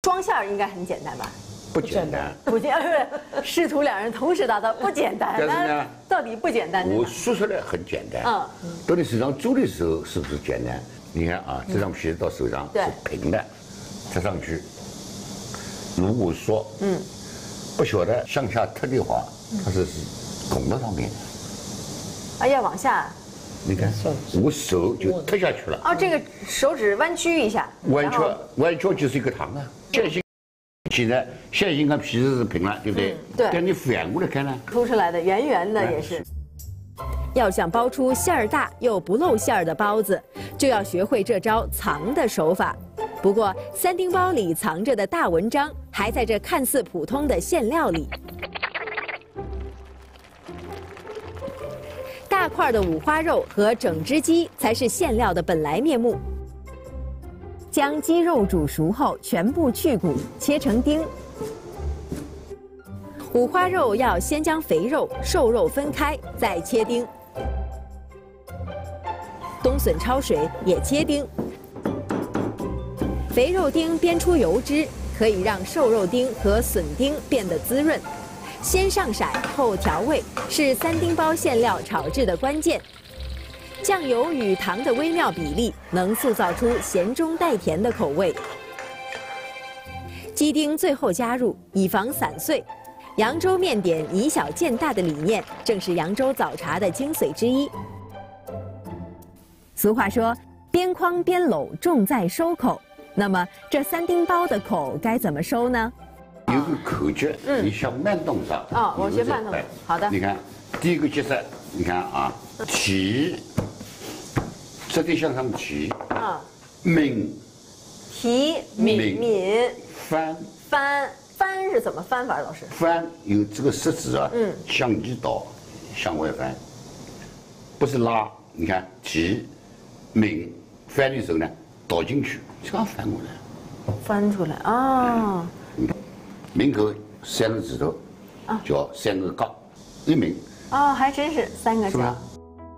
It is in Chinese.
双馅儿应该很简单吧？ 不简单。 不简单，师徒两人同时达到不简单。 但是呢， 到底不简单？ 我说出来很简单。到你手上做的时候是不是简单？你看啊，这张皮到手上是平的，贴上去。如果说不晓得向下推的话，它是拱到上面的。 啊，要往下。 你看，我手就推下去了。 哦，这个手指弯曲一下。 弯曲就是一个糖啊。线性，现在线性跟皮是平了，对不对？ 对。 但你反过来看呢， 凸出来的圆圆的也是。 要想包出馅儿大又不露馅儿的包子，就要学会这招藏的手法。不过三丁包里藏着的大文章还在这看似普通的馅料里。大块的五花肉和整只鸡才是馅料的本来面目。将鸡肉煮熟后，全部去骨，切成丁。五花肉要先将肥肉、瘦肉分开，再切丁。冬笋焯水也切丁。肥肉丁煸出油脂，可以让瘦肉丁和笋丁变得滋润。先上色后调味，是三丁包馅料炒制的关键。酱油与糖的微妙比例，能塑造出咸中带甜的口味。鸡丁最后加入，以防散碎。扬州面点以小见大的理念，正是扬州早茶的精髓之一。俗话说，边框边搂，重在收口。那么这三丁包的口该怎么收呢？ 有个口诀，你像慢动作。 我学慢动作。好的。 你看，第一个角色，你看啊，提，直地向上提。抿。提抿。翻是怎么翻法，老师？ 翻有这个食指啊，向里倒，向外翻，不是拉。你看提，抿，翻的时候呢，倒进去，这样翻过来。 翻出来啊。 抿口3个指头，叫3个杠，一抿。 还真是3个角。